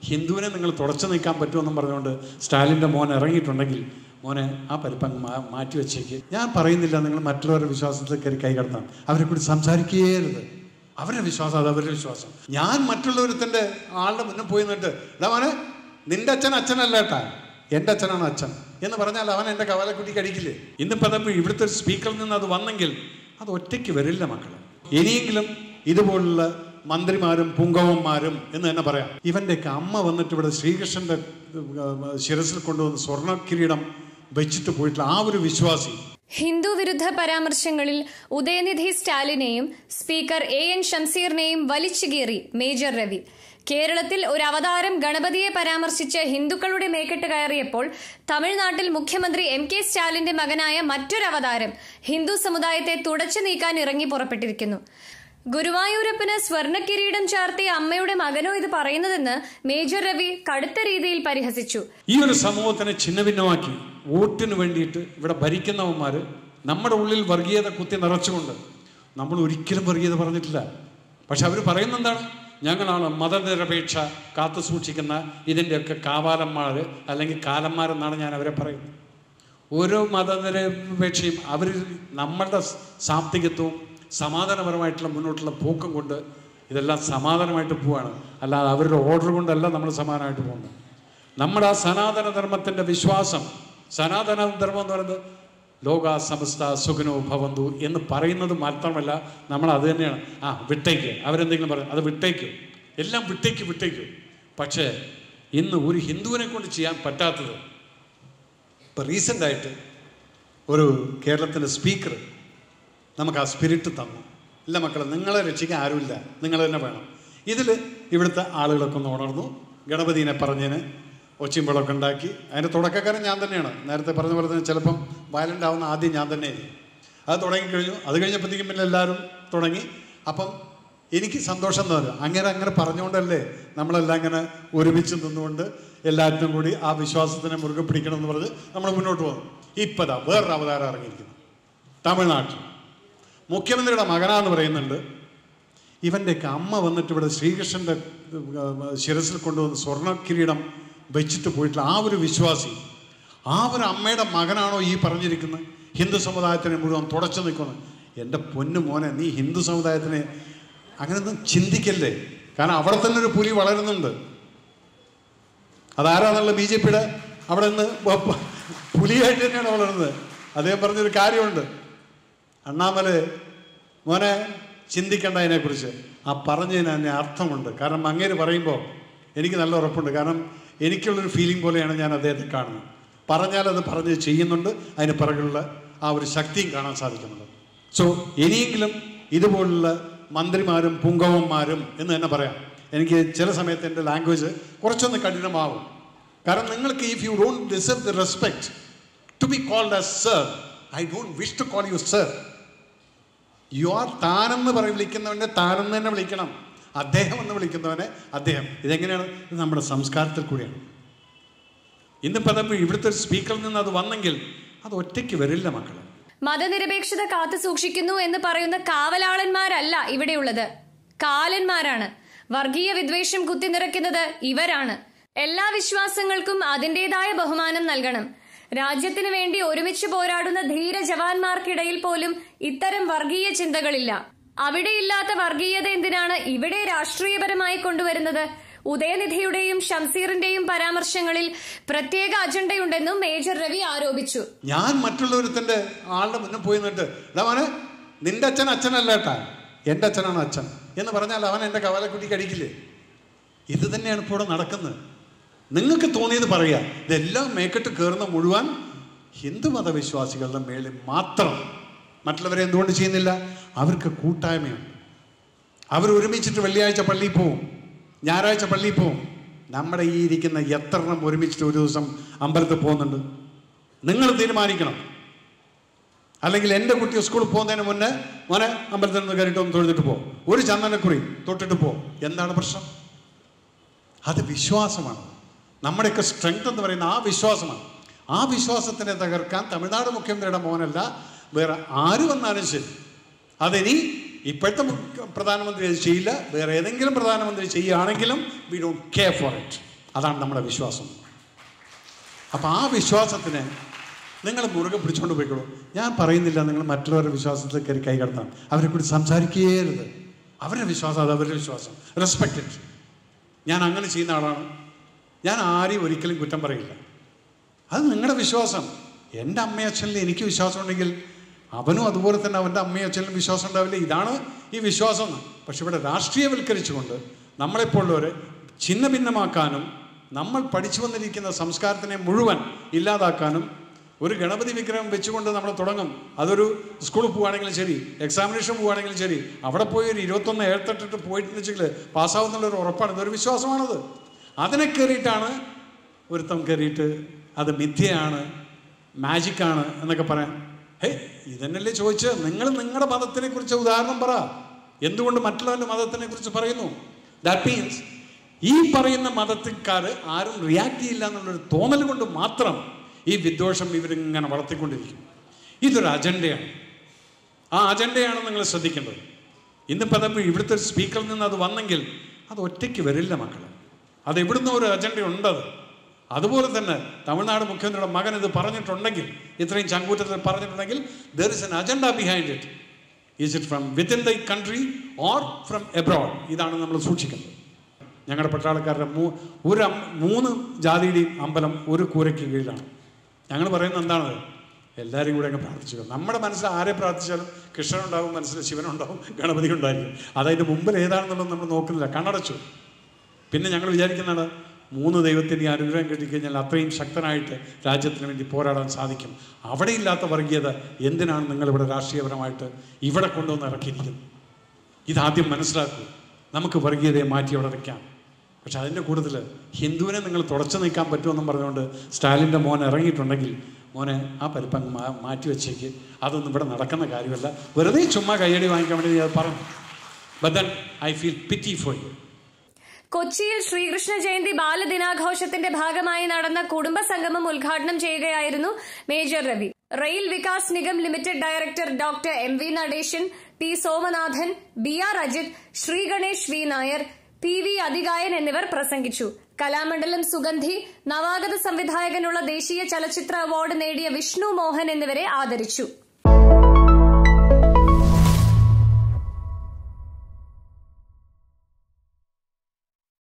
ഹിന്ദുവിനെ നിങ്ങൾ തുടച്ചു നീക്കാൻ പറ്റുമെന്നും പറഞ്ഞുകൊണ്ട് സ്റ്റാലിൻ്റെ മോൻ ഇറങ്ങിയിട്ടുണ്ടെങ്കിൽ മോനെ ആ പരിപ്പങ്ങ് മാറ്റി വെച്ചേക്ക്. ഞാൻ പറയുന്നില്ല നിങ്ങൾ മറ്റുള്ളവരുടെ വിശ്വാസത്തിൽ കയറി കൈ കടത്താൻ, അവരെ കൂടി സംസാരിക്കുകയരുത്. അവരുടെ വിശ്വാസം അത് അവരുടെ വിശ്വാസം. ഞാൻ മറ്റുള്ളവരുടെ ആളുടെ മുന്നിൽ പോയി നിന്നിട്ട് എടാ മോനെ നിന്റെ അച്ഛൻ അച്ഛനല്ല കേട്ടാ, എൻ്റെ അച്ഛനാണ് അച്ഛൻ എന്ന് പറഞ്ഞാൽ അവൻ എൻ്റെ കവാലക്കുട്ടി കഴിക്കില്ലേ? ഇന്നിപ്പോൾ അതപ്പോൾ ഇവിടുത്തെ സ്പീക്കറിൽ നിന്ന് അത് വന്നെങ്കിൽ അത് ഒറ്റയ്ക്ക് വരില്ല മക്കളെ. ഇനിയെങ്കിലും ഇതുപോലുള്ള മന്ത്രിമാരും പുങ്കവന്മാരും എന്ന് തന്നെ പറയാം. ഇവൻ്റെയൊക്കെ അമ്മ വന്നിട്ട് ഇവിടെ ശ്രീകൃഷ്ണൻ്റെ ശിരസിൽ കൊണ്ടുവന്ന് സ്വർണ്ണ കിരീടം വെച്ചിട്ട് പോയിട്ടുള്ള ആ ഒരു വിശ്വാസി. ഹിന്ദു വിരുദ്ധ പരാമർശങ്ങളിൽ ഉദയനിധി സ്റ്റാലിനെയും സ്പീക്കർ AN ഷംസീറിനെയും വലിച്ചുകീറി മേജർ രവി. കേരളത്തിൽ ഒരു അവതാരം ഗണപതിയെ പരാമർശിച്ച് ഹിന്ദുക്കളുടെ മേക്കെട്ട് കയറിയപ്പോൾ തമിഴ്നാട്ടിൽ മുഖ്യമന്ത്രി MK സ്റ്റാലിന്റെ മകനായ മറ്റൊരു അവതാരം ഹിന്ദു സമുദായത്തെ തുടച്ചു നീക്കാൻ ഇറങ്ങി പുറപ്പെട്ടിരിക്കുന്നു. ഗുരുവായൂരപ്പന് സ്വർണ്ണക്കിരീടം ചാർത്തിയ അമ്മയുടെ മകനോ ഇത് പറയുന്നതെന്ന് മേജർ രവി കടുത്ത രീതിയിൽ പരിഹസിച്ചു. ഈ ഒരു സമൂഹത്തിനെ ഛിന്നഭിന്നമാക്കി വോട്ടിന് വേണ്ടിയിട്ട് ഇവിടെ ഭരിക്കുന്നവന്മാർ നമ്മുടെ ഉള്ളിൽ വർഗീയത കുത്തി നിറച്ചുകൊണ്ട്, നമ്മൾ ഒരിക്കലും വർഗീയത പറഞ്ഞിട്ടില്ല. പക്ഷെ അവർ പറയുന്ന എന്താണ്? ഞങ്ങളാണ് മതനിരപേക്ഷ കാത്തു സൂക്ഷിക്കുന്ന ഇതിൻ്റെയൊക്കെ കാവാലന്മാർ അല്ലെങ്കിൽ കാലന്മാരെന്നാണ് ഞാൻ അവരെ പറയുന്നത്. ഓരോ മതനിരപേക്ഷയും അവർ നമ്മളുടെ സാത്വികത്വവും സമാധാനപരമായിട്ടുള്ള മുന്നോട്ടുള്ള പോക്കും കൊണ്ട് ഇതെല്ലാം സമാധാനമായിട്ട് പോവാണ്. അല്ലാതെ അവരുടെ ഓർഡർ കൊണ്ടല്ല നമ്മൾ സമാധാനമായിട്ട് പോകുന്നത്. നമ്മുടെ ആ സനാതനധർമ്മത്തിൻ്റെ വിശ്വാസം, സനാതനധർമ്മം എന്ന് പറയുന്നത് ലോക സമസ്ത സുഖനോ ഭവന്തു എന്ന് പറയുന്നത് മാത്രമല്ല, നമ്മൾ അത് തന്നെയാണ്. വിട്ടേക്ക്, അവരെന്തെങ്കിലും പറയും അത് വിട്ടേക്കും, എല്ലാം വിട്ടേക്കും. പക്ഷേ ഇന്ന് ഒരു ഹിന്ദുവിനെ കൊണ്ട് ചെയ്യാൻ പറ്റാത്തത്, ഇപ്പോൾ റീസെൻ്റായിട്ട് ഒരു കേരളത്തിൻ്റെ സ്പീക്കർ നമുക്ക് ആ സ്പിരിറ്റ് തന്നു. ഇല്ല മക്കളെ, നിങ്ങളെ രക്ഷിക്കാൻ ആരുമില്ല, നിങ്ങൾ തന്നെ വേണം. ഇതിൽ ഇവിടുത്തെ ആളുകളൊക്കെ ഒന്ന് ഉണർന്നു. ഗണപതിനെ പറഞ്ഞതിന് ഒച്ചിമ്പളൊക്കെ ഉണ്ടാക്കി. അതിൻ്റെ തുടക്കക്കാരൻ ഞാൻ തന്നെയാണ്. നേരത്തെ പറഞ്ഞ പോലെ തന്നെ ചിലപ്പം വയലൻ്റ് ആവുന്ന ആദ്യം ഞാൻ തന്നെയായിരുന്നു. അത് തുടങ്ങിക്കഴിഞ്ഞു. അത് കഴിഞ്ഞപ്പോഴത്തേക്കും പിന്നെ എല്ലാവരും തുടങ്ങി. അപ്പം എനിക്ക് സന്തോഷം തോന്നും. അങ്ങനെ പറഞ്ഞുകൊണ്ടല്ലേ നമ്മളെല്ലാം ഇങ്ങനെ ഒരുമിച്ച് നിന്നുകൊണ്ട് എല്ലാത്തിനും കൂടി ആ വിശ്വാസത്തിനെ മുറുകെ പിടിക്കണം എന്ന് പറഞ്ഞ് നമ്മൾ മുന്നോട്ട് പോകുന്നു. ഇപ്പതാ വേറൊരു അവതാരം ഇറങ്ങിയിരിക്കുന്നു. തമിഴ്നാട്ടിൽ മുഖ്യമന്ത്രിയുടെ മകനാന്ന് പറയുന്നുണ്ട്. ഇവൻ്റെയൊക്കെ അമ്മ വന്നിട്ട് ഇവിടെ ശ്രീകൃഷ്ണൻ്റെ ശിരസിൽ കൊണ്ടുവന്ന് സ്വർണ്ണ കിരീടം വെച്ചിട്ട് പോയിട്ടുള്ള ആ ഒരു വിശ്വാസി, ആ ഒരു അമ്മയുടെ മകനാണോ ഈ പറഞ്ഞിരിക്കുന്നത് ഹിന്ദു സമുദായത്തിനെ മുഴുവൻ തുടച്ചു നിൽക്കുന്നത്? എൻ്റെ പൊന്നു മോനെ, നീ ഹിന്ദു സമുദായത്തിനെ അങ്ങനെയൊന്നും ചിന്തിക്കല്ലേ. കാരണം അവിടെ തന്നെ ഒരു പുലി വളരുന്നുണ്ട്. അതാരാന്നുള്ള BJPയുടെ അവിടെ നിന്ന് പുലിയായിട്ട് തന്നെയാണ് വളരുന്നത്. അദ്ദേഹം പറഞ്ഞൊരു കാര്യമുണ്ട്, അണ്ണാമലൈ മോനെ ചിന്തിക്കേണ്ട അതിനെക്കുറിച്ച്. ആ പറഞ്ഞതിന് തന്നെ അർത്ഥമുണ്ട്. കാരണം അങ്ങേര് പറയുമ്പോൾ എനിക്ക് നല്ല ഉറപ്പുണ്ട്. കാരണം എനിക്കുള്ളൊരു ഫീലിംഗ് പോലെയാണ് ഞാൻ അദ്ദേഹത്തെ കാണുന്നത്. പറഞ്ഞാൽ അത് പറഞ്ഞ് ചെയ്യുന്നുണ്ട്. അതിന് പിറകുള്ള ആ ഒരു ശക്തിയും കാണാൻ സാധിക്കുന്നുണ്ട്. സോ ഇനിയെങ്കിലും ഇതുപോലുള്ള മന്ത്രിമാരും പുങ്കവന്മാരും എന്ന് തന്നെ പറയാം. എനിക്ക് ചില സമയത്ത് എൻ്റെ ലാംഗ്വേജ് കുറച്ചൊന്ന് കഠിനമാവും. കാരണം നിങ്ങൾക്ക് if you don't deserve the respect to be called as sir, I don't wish to call you sir. You are താനെന്ന് വിളിക്കുന്നവനെ താനെന്ന് തന്നെ വിളിക്കണം. അദ്ദേഹം എന്ന് വിളിക്കുന്നവനെ അദ്ദേഹം. ഇതെങ്ങനെയാണ്? ഇത് നമ്മുടെ സംസ്കാരത്തിൽ കൂടിയാണ്. ഇന്നിപ്പോൾ അതപ്പോൾ ഇവിടുത്തെ സ്പീക്കറിൽ നിന്ന് അത് വന്നെങ്കിൽ അത് ഒറ്റയ്ക്ക് വരില്ല മക്കളെ. മതനിരപേക്ഷത കാത്തു സൂക്ഷിക്കുന്നു എന്ന് പറയുന്ന കാവലാളന്മാരല്ല ഇവിടെയുള്ളത്, കാലന്മാരാണ്. വർഗീയ വിദ്വേഷം കുത്തിനിറയ്ക്കുന്നത് ഇവരാണ്. എല്ലാ വിശ്വാസങ്ങൾക്കും അതിൻ്റെതായ ബഹുമാനം നൽകണം. രാജ്യത്തിനു വേണ്ടി ഒരുമിച്ച് പോരാടുന്ന ധീര ജവാന്മാർക്കിടയിൽ പോലും ഇത്തരം വർഗീയ ചിന്തകളില്ല. അവിടെയില്ലാത്ത വർഗീയത എന്തിനാണ് ഇവിടെ രാഷ്ട്രീയപരമായി കൊണ്ടുവരുന്നത്? ഉദയനിധിയുടെയും ഷംസീറിന്റെയും പരാമർശങ്ങളിൽ പ്രത്യേക അജണ്ടയുണ്ടെന്നും മേജർ രവി ആരോപിച്ചു. ഞാൻ മറ്റുള്ളവരുടെ ആളുടെ മുന്നിൽ പോയി നിന്നിട്ട് എടാ മോനെ നിന്റെ അച്ഛൻ അച്ഛനല്ല കേട്ടാ, എൻ്റെ അച്ഛനാണ് അച്ഛൻ എന്ന് പറഞ്ഞാൽ അവൻ എൻ്റെ കവാലക്കുട്ടി കഴിക്കില്ലേ? ഇത് തന്നെയാണ് ഇപ്പോൾ ഇവിടെ നടക്കുന്നത്. നിങ്ങൾക്ക് തോന്നിയത് പറയുക. ഇതെല്ലാം മേക്കെട്ട് കയറുന്ന മുഴുവൻ ഹിന്ദു മതവിശ്വാസികളുടെ മേളിൽ മാത്രം. മറ്റുള്ളവരെ എന്തുകൊണ്ട് ചെയ്യുന്നില്ല? അവർക്ക് കൂട്ടായ്മയുണ്ട്. അവർ ഒരുമിച്ചിട്ട് വെള്ളിയാഴ്ച പള്ളിയിൽ പോവും, ഞായറാഴ്ച പള്ളിയിൽ പോവും. നമ്മുടെ ഈ ഇരിക്കുന്ന എത്ര എണ്ണം ഒരുമിച്ചിട്ട് ഒരു ദിവസം അമ്പലത്തിൽ പോകുന്നുണ്ട്? നിങ്ങൾ തീരുമാനിക്കണം. അല്ലെങ്കിൽ എൻ്റെ കുട്ടി സ്കൂളിൽ പോകുന്നതിന് മുന്നേ മോനെ അമ്പലത്തിൽ നിന്ന് കയറിയിട്ട് ഒന്ന് തൊഴുതിട്ട് പോകും, ഒരു ചന്ദനക്കുറി തൊട്ടിട്ട് പോകും. എന്താണ് പ്രശ്നം? അത് വിശ്വാസമാണ്. നമ്മുടെയൊക്കെ സ്ട്രെങ്ത് എന്ന് പറയുന്ന ആ വിശ്വാസമാണ്. ആ വിശ്വാസത്തിനെ തകർക്കാൻ തമിഴ്നാട് മുഖ്യമന്ത്രിയുടെ മോനല്ല വേറെ ആര് വന്നാലും ശരി. അതിനി ഇപ്പോഴത്തെ പ്രധാനമന്ത്രി അത് ചെയ്യില്ല, വേറെ ഏതെങ്കിലും പ്രധാനമന്ത്രി ചെയ്യുകയാണെങ്കിലും we don't care for it. അതാണ് നമ്മുടെ വിശ്വാസം. അപ്പം ആ വിശ്വാസത്തിനെ നിങ്ങൾ മുറുകെ പിടിച്ചുകൊണ്ട് പോയിക്കോളൂ. ഞാൻ പറയുന്നില്ല നിങ്ങൾ മറ്റുള്ളവരുടെ വിശ്വാസത്തിൽ കയറി കൈ കടത്താൻ, അവരെ കൂടി സംസാരിക്കുകയരുത്. അവരുടെ വിശ്വാസം അത് അവരുടെ വിശ്വാസം, റെസ്പെക്റ്റ് ഇറ്റ്. ഞാൻ അങ്ങനെ ചെയ്യുന്ന ആളാണ്. ഞാൻ ആരെയും ഒരിക്കലും കുറ്റം പറയില്ല. അത് നിങ്ങളുടെ വിശ്വാസം. എൻ്റെ അമ്മയച്ഛനിൽ എനിക്ക് വിശ്വാസം ഉണ്ടെങ്കിൽ അവനും അതുപോലെ തന്നെ അവൻ്റെ അമ്മയും അച്ഛനിലും വിശ്വാസം ഉണ്ടാവില്ല. ഇതാണ് ഈ വിശ്വാസം. പക്ഷെ ഇവിടെ രാഷ്ട്രീയവൽക്കരിച്ചുകൊണ്ട് നമ്മളെപ്പോലുള്ളവരെ ഛിന്ന ഭിന്നമാക്കാനും നമ്മൾ പഠിച്ചു വന്നിരിക്കുന്ന സംസ്കാരത്തിനെ മുഴുവൻ ഇല്ലാതാക്കാനും ഒരു ഗണപതി വിഗ്രഹം വെച്ചുകൊണ്ട് നമ്മൾ തുടങ്ങും. അതൊരു സ്കൂളിൽ പോവുകയാണെങ്കിലും ശരി, എക്സാമിനേഷൻ പോവുകയാണെങ്കിലും ശരി, അവിടെ പോയി ഒരു 21 എഴുത്തിട്ടിട്ട് പോയിട്ടെന്ന് വെച്ചെങ്കിൽ പാസ്സാവുന്നുള്ളൊരു ഉറപ്പാണ്. ഇതൊരു വിശ്വാസമാണത്. അതിനെ കയറിയിട്ടാണ് ഒരുത്തം കയറിയിട്ട് അത് മിഥ്യയാണ്, മാജിക്കാണ് എന്നൊക്കെ പറയാൻ. ഇതന്നല്ലേ ചോദിച്ച് നിങ്ങൾ നിങ്ങളുടെ മതത്തിനെ കുറിച്ച് ഉദാഹരണം പറ. എന്തുകൊണ്ട് മറ്റുള്ളവരുടെ മതത്തിനെ കുറിച്ച് പറയുന്നു? ദാറ്റ് മീൻസ് ഈ പറയുന്ന മതത്തിൽക്കാർ ആരും റിയാക്ട് ചെയ്യില്ല എന്നുള്ളൊരു തോന്നൽ കൊണ്ട് മാത്രം ഈ വിദ്വേഷം ഇവരിങ്ങനെ വളർത്തിക്കൊണ്ടിരിക്കും. ഇതൊരു അജണ്ടയാണ്. ആ അജണ്ടയാണ് നിങ്ങൾ ശ്രദ്ധിക്കേണ്ടത്. ഇന്നിപ്പോൾ ഇവിടുത്തെ സ്പീക്കറിൽ നിന്ന് അത് വന്നെങ്കിൽ അത് ഒറ്റയ്ക്ക് വരില്ല മക്കളെ. അത് എവിടുന്ന ഒരു അജണ്ട ഉണ്ടത്. അതുപോലെ തന്നെ തമിഴ്നാട് മുഖ്യമന്ത്രിയുടെ മകൻ ഇത് പറഞ്ഞിട്ടുണ്ടെങ്കിൽ, ഇത്രയും ചങ്കൂറ്റത്തിൽ പറഞ്ഞിട്ടുണ്ടെങ്കിൽ, there is an agenda behind it. Is it from within the country or from abroad? ഇതാണ് നമ്മൾ സൂക്ഷിക്കുന്നത്. ഞങ്ങളുടെ പട്ടാളക്കാരുടെ 3 ജാതിയുടെയും അമ്പലം ഒരു കൂരയ്ക്ക് കീഴിലാണ്. ഞങ്ങൾ പറയുന്നത് എന്താണ്? എല്ലാവരും കൂടെ അങ്ങ് പ്രാർത്ഥിച്ചു. നമ്മുടെ മനസ്സിൽ ആരെ പ്രാർത്ഥിച്ചാലും കൃഷ്ണനുണ്ടാവും, മനസ്സിൽ ശിവനുണ്ടാവും, ഗണപതി ഉണ്ടായിരിക്കും. അതതിൻ്റെ മുമ്പിൽ ഏതാണെന്നുള്ളത് നമ്മൾ നോക്കുന്നില്ല, കണ്ണടച്ചു. പിന്നെ ഞങ്ങൾ വിചാരിക്കുന്നതാണ് 3 ദൈവത്തിൻ്റെ അനുഗ്രഹം കിട്ടിക്കഴിഞ്ഞാൽ അത്രയും ശക്തനായിട്ട് രാജ്യത്തിന് വേണ്ടി പോരാടാൻ സാധിക്കും. അവിടെ ഇല്ലാത്ത വർഗീയത എന്തിനാണ് നിങ്ങളിവിടെ രാഷ്ട്രീയപരമായിട്ട് ഇവിടെ കൊണ്ടുവന്ന് ഇറക്കിയിരിക്കുന്നത്? ഇതാദ്യം മനസ്സിലാക്കൂ. നമുക്ക് വർഗീയതയെ മാറ്റി അവിടെ വയ്ക്കാം. പക്ഷെ അതിൻ്റെ കൂടുതൽ ഹിന്ദുവിനെ നിങ്ങൾ തുടച്ചു നീക്കാൻ പറ്റുമെന്നും പറഞ്ഞുകൊണ്ട് സ്റ്റാലിൻ്റെ മോൻ ഇറങ്ങിയിട്ടുണ്ടെങ്കിൽ, മോനെ ആ പരിപ്പങ്ങ് മാറ്റി വെച്ചേക്ക്, അതൊന്നും ഇവിടെ നടക്കുന്ന കാര്യമല്ല. വെറുതെ ചുമ്മാ കയ്യടി വാങ്ങിക്കാൻ വേണ്ടി ഞാൻ പറഞ്ഞു. But then I feel pity for you. കൊച്ചിയിൽ ശ്രീകൃഷ്ണ ജയന്തി ബാലദിനാഘോഷത്തിന്റെ ഭാഗമായി നടന്ന കുടുംബ സംഗമം ഉദ്ഘാടനം ചെയ്യുകയായിരുന്നു major Ravi. Rail Vikas Nigam limited director doctor M V Natesan, P Somanathan, B R Ajith, Sree Ganesh V Nair, P V Athikayan എന്നിവർ പ്രസംഗിച്ചു. കലാമണ്ഡലം സുഗന്ധി, നവാഗത സംവിധായകനുള്ള ദേശീയ ചലച്ചിത്ര അവാർഡ് നേടിയ വിഷ്ണു മോഹൻ എന്നിവരെ ആദരിച്ചു.